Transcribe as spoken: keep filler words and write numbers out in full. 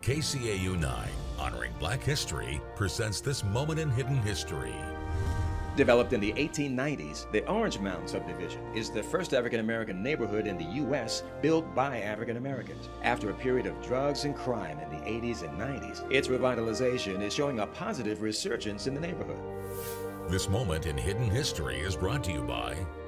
K C A U nine, honoring Black history, presents this moment in hidden history. Developed in the eighteen nineties, the Orange Mound subdivision is the first African-American neighborhood in the U S built by African-Americans. After a period of drugs and crime in the eighties and nineties, its revitalization is showing a positive resurgence in the neighborhood. This moment in hidden history is brought to you by